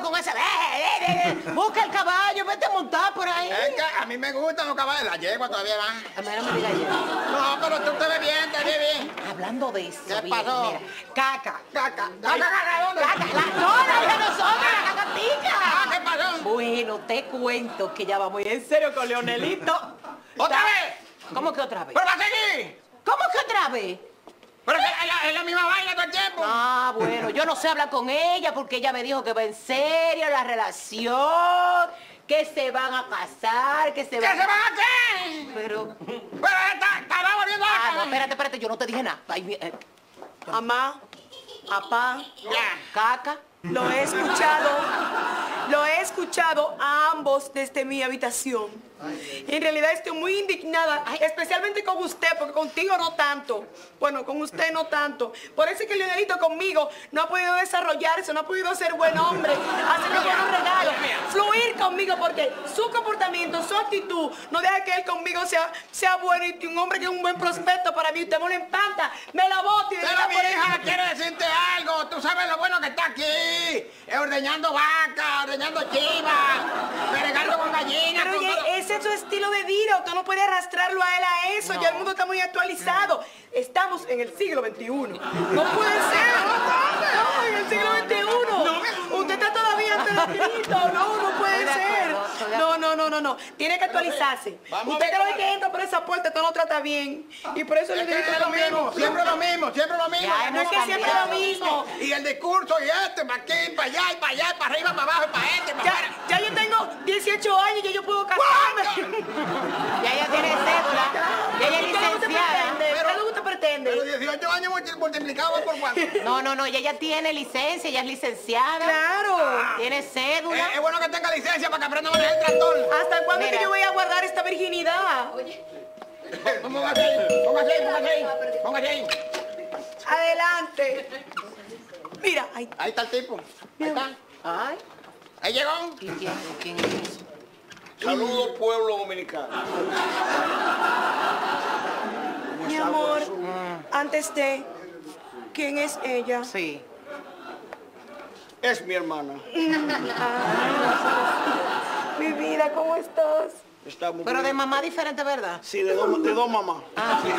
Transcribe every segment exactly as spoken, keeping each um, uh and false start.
con ese... Busca el caballo, vete a montar por ahí. Es que a mí me gustan los caballos. La yegua todavía va. A mí no me digas yegua. No, pero tú te ves bien, te ves bien. Hablando de eso, ¿Qué bien, pasó? mira, caca. Caca. Caca, caca, ¿dónde? Caca, la zona de nosotros, la cacatica. Ah, ¿qué pasó? Bueno, te cuento que ya vamos en serio con Leonelito. ¿Otra Está- vez? ¿Cómo que otra vez? ¿Pero va a seguir? ¿Cómo que otra vez? Pero es, que es la, es la misma vaina todo el tiempo. Ah, bueno, yo no sé hablar con ella porque ella me dijo que va en serio la relación, que se van a casar, que se ¿Qué van... se van a hacer? Pero... Pero está, está volviendo a Ah, la no, espérate, espérate, yo no te dije nada. Ay, mi- eh, Mamá, papá, Ya. caca. lo he escuchado, lo he escuchado a ambos desde mi habitación. En realidad estoy muy indignada, especialmente con usted, porque contigo no tanto. Bueno, con usted no tanto. Por eso es que Leonelito conmigo no ha podido desarrollarse, no ha podido ser buen hombre, hacerme buenos regalos, fluir conmigo, porque su comportamiento, su actitud, no deja que él conmigo sea, sea bueno y un hombre que es un buen prospecto para mí. Usted me lo empanta, me la bota y de Pero verdad mi por hija, eso- quiero decirte algo. Tú sabes lo bueno que está aquí. Eh, ordeñando vacas, ordeñando chivas, pegando con gallinas. Pero con oye, todo. ese es su estilo de vida, usted no puede arrastrarlo a él a eso, ya el mundo está muy actualizado. Estamos en el siglo veintiuno. No puede ser. No, en el siglo veintiuno. Usted está todavía ante el Cristo. No, no puede Estoy de ser. acuerdo, estoy de No, no, no, no, no. Tiene que actualizarse. Vamos Usted a ver cada vez cómo- que entra por esa puerta, usted no trata bien. Y por eso le Es que digo es lo mismo, siempre lo mismo, siempre lo mismo. Ya no es que hemos siempre cambiado. lo mismo. Y el discurso y este, para aquí, para allá, y para allá, y para arriba, para abajo, y para este, para Ya, afuera. ya yo tengo dieciocho años y ya yo puedo casarme. Ya ella tiene cédula, ya ella es ¿Qué es lo que usted licenciada. pretende? ¿Qué es lo que usted pretende? Pero dieciocho años multi- multiplicados por cuánto. Eh, No, no, no, ella ya tiene licencia, ella es licenciada. Claro. Tiene cédula. es bueno que tenga licencia para que aprenda a manejar el tractor. ¿Hasta cuándo es Mira. que yo voy a guardar esta virginidad? Póngase ahí, póngase ahí, póngase ahí, póngase ahí. Adelante. Mira, ahí. Ahí está el tipo. Ahí está. Ay, Ahí llegó. ¿y quién, quién es? Saludos, pueblo dominicano. Mi amor, antes de... ¿Quién es ella? Sí. Es mi hermana. Mi vida, ¿cómo estás? Está muy Pero de bien. mamá diferente, ¿verdad? Sí, de dos de dos mamás. Ah, sí.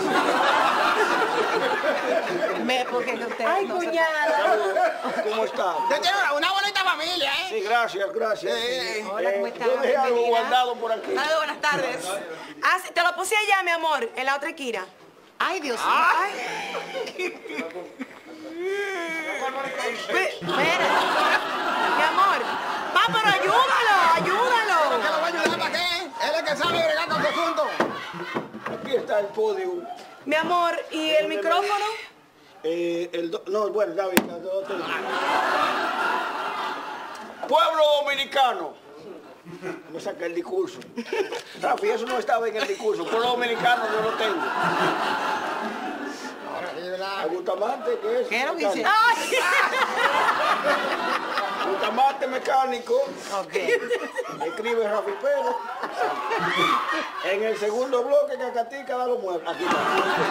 Me, porque usted Ay, no se- cuñada. ¿Cómo está? Usted tiene una, una bonita familia, ¿eh? Sí, gracias, gracias. Sí. Hola, ¿cómo estás? Yo dejé algo Bienvenida. guardado por aquí. Hola, buenas tardes. Ah, sí, te lo puse allá, mi amor, en la otra esquina. Ay, Dios mío. Ve- Espera. Mi amor. Va, pero ayúdalo, ¿Que ayúdalo. lo voy a ayudar para qué? Él es el que sabe bregar con su asunto. Aquí está el podio. Mi amor, ¿y el micrófono? Eh, el do- no, bueno, ya vi, ya lo tengo. Pueblo dominicano. Me saca el discurso. Rafi, eso no estaba en el discurso. Pueblo dominicano yo lo tengo. Ahora sí, ¿verdad? El Bustamante, ¿qué es? ¿Qué es lo que hice? Ay. Bustamante mecánico. Ok. Escribe Rafi Pérez. En el segundo bloque, Cacatica da los muebles. Aquí está.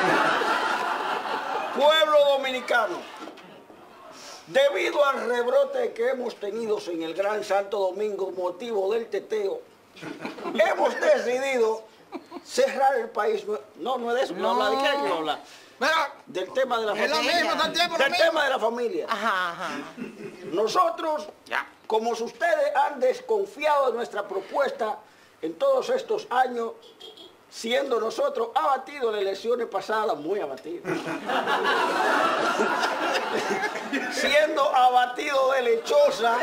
Pueblo dominicano. Debido al rebrote que hemos tenido en el Gran Santo Domingo, motivo del teteo, hemos decidido cerrar el país. No, no es de eso, no, habla de qué hay que hablar. Pero Del tema de la es lo familia. mismo, todo el tiempo lo Del mismo. tema de la familia. Ajá, ajá. Nosotros, Ya. como ustedes han desconfiado de nuestra propuesta en todos estos años, siendo nosotros abatidos en las elecciones pasadas, muy abatidos, siendo abatidos de Lechosa,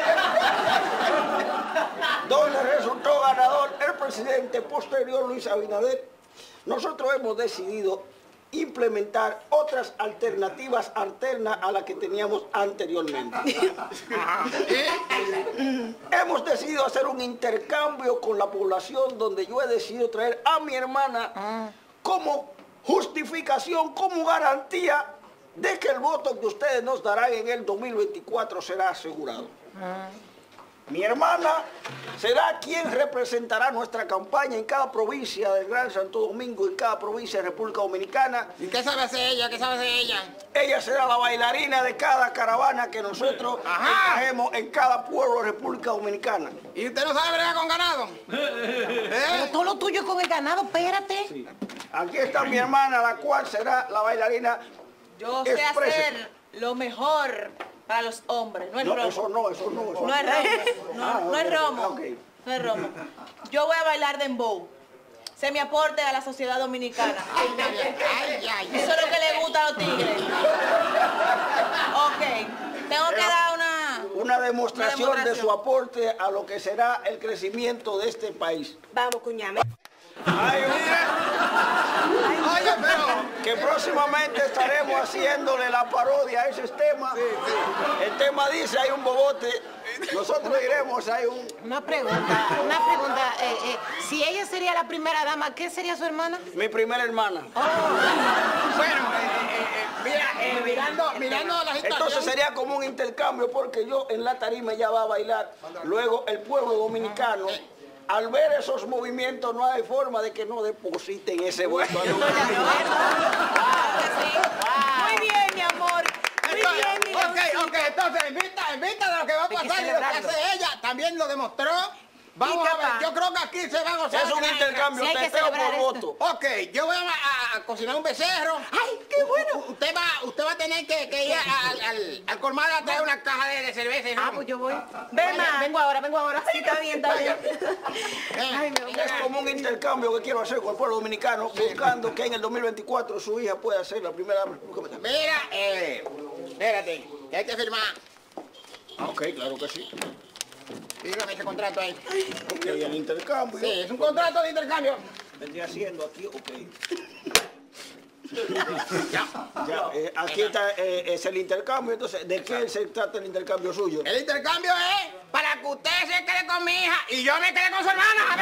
donde resultó ganador el presidente posterior Luis Abinader, nosotros hemos decidido implementar otras alternativas alternas a las que teníamos anteriormente. Hemos decidido hacer un intercambio con la población donde yo he decidido traer a mi hermana como justificación, como garantía de que el voto que ustedes nos darán en el dos mil veinticuatro será asegurado. Mi hermana será quien representará nuestra campaña en cada provincia del Gran Santo Domingo, en cada provincia de República Dominicana. ¿Y qué sabe hacer ella? ¿Qué sabe hacer ella? Ella será la bailarina de cada caravana que nosotros trajemos en cada pueblo de República Dominicana. ¿Y usted no sabe bregar con ganado? ¿Eh? Pero todo lo tuyo es con el ganado, espérate. Sí. Aquí está mi hermana, la cual será la bailarina. Yo sé Exprese. hacer lo mejor para los hombres, no es No, romo. eso no, eso no. Eso No es romo, no, Ah, no es ok, romo, ok. no es romo. Yo voy a bailar dembow. Se me aporte a la sociedad dominicana. Ay, ay, ay. Eso es lo que le gusta a los tigres. Ok, tengo que dar una... Una demostración, Una de su aporte a lo que será el crecimiento de este país. Vamos, cuñame. Ay, mira, Oye, pero... que próximamente estaremos haciéndole la parodia a ese tema. El tema dice, hay un bobote. Nosotros diremos, hay un... Una pregunta, una pregunta. eh, eh, si ella sería la primera dama, ¿qué sería su hermana? Mi primera hermana. Bueno, eh, eh, eh, mira, eh, mirando, mirando la situación... Entonces sería como un intercambio porque yo en la tarima ya va a bailar. Luego el pueblo dominicano, al ver esos movimientos, no hay forma de que no depositen ese voto. Muy bien, mi amor. Muy Entonces, bien, mi ok, ok, entonces, en vista, en vista de lo que va a Hay que pasar y lo que celebrarlo. hace ella, también lo demostró. Vamos ¿Y a ver, capaz? yo creo que aquí se va a gozar. Es un la- intercambio, Sí, hay que teteo celebrar por esto. voto. Ok, yo voy a, a- a cocinar un becerro. ¡Ay, qué bueno! U- Usted va, usted va a tener que, que ir a- al, al, al colmado a traer una caja de, de cerveza. ¿no? Ah, pues yo voy. Ven, ma. Vengo ahora, vengo ahora. Sí, está bien, está bien. Eh, Es como un intercambio que quiero hacer con el pueblo dominicano, buscando que en el dos mil veinticuatro su hija pueda ser la primera dama de la República Dominicana. Mira, eh, espérate, que hay que firmar. Ok, claro que sí. Dígame ese contrato ahí. Ok, el intercambio. Sí, es un contrato de intercambio. Vendría siendo aquí, ok. Ya, eh, aquí está, eh, es el intercambio, entonces, ¿de qué se trata el intercambio suyo? El intercambio es para que usted se quede con mi hija y yo me quede con su hermana.